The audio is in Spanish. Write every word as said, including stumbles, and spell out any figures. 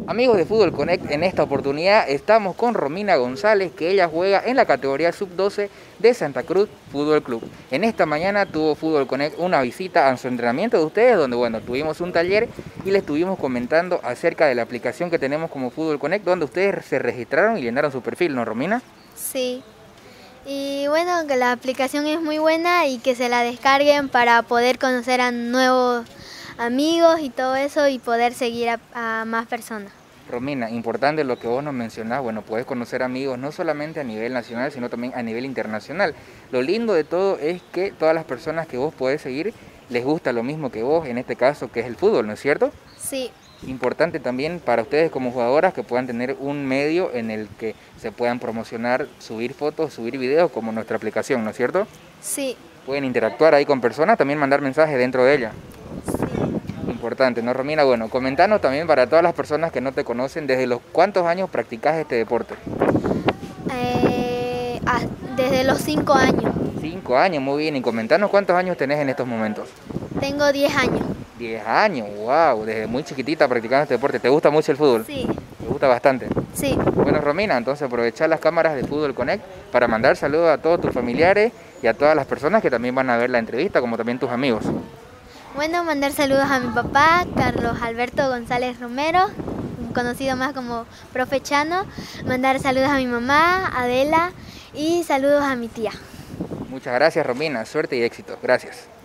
Amigos de Fútbol Connect, en esta oportunidad estamos con Romina González, que ella juega en la categoría sub doce de Santa Cruz Fútbol Club. En esta mañana tuvo Fútbol Connect una visita a su entrenamiento de ustedes, donde bueno, tuvimos un taller y les estuvimos comentando acerca de la aplicación que tenemos como Fútbol Connect, donde ustedes se registraron y llenaron su perfil, ¿no, Romina? Sí, y bueno, que la aplicación es muy buena y que se la descarguen para poder conocer a nuevos amigos y todo eso y poder seguir a, a más personas. Romina, importante lo que vos nos mencionás, bueno, puedes conocer amigos no solamente a nivel nacional, sino también a nivel internacional. Lo lindo de todo es que todas las personas que vos podés seguir les gusta lo mismo que vos, en este caso que es el fútbol, ¿no es cierto? Sí. Importante también para ustedes como jugadoras que puedan tener un medio en el que se puedan promocionar, subir fotos, subir videos como nuestra aplicación, ¿no es cierto? Sí. Pueden interactuar ahí con personas, también mandar mensajes dentro de ella. Sí. Importante, ¿no, Romina? Bueno, comentanos también para todas las personas que no te conocen, ¿desde los cuántos años practicas este deporte? Eh, ah, desde los cinco años. Cinco años, muy bien. Y comentanos cuántos años tenés en estos momentos. Tengo diez años. Diez años, wow, desde muy chiquitita practicando este deporte. ¿Te gusta mucho el fútbol? Sí. ¿Te gusta bastante? Sí. Bueno, Romina, entonces aprovechar las cámaras de Fútbol Connect para mandar saludos a todos tus familiares y a todas las personas que también van a ver la entrevista, como también tus amigos. Bueno, mandar saludos a mi papá, Carlos Alberto González Romero, conocido más como Profe Chano. Mandar saludos a mi mamá, Adela, y saludos a mi tía. Muchas gracias, Romina. Suerte y éxito. Gracias.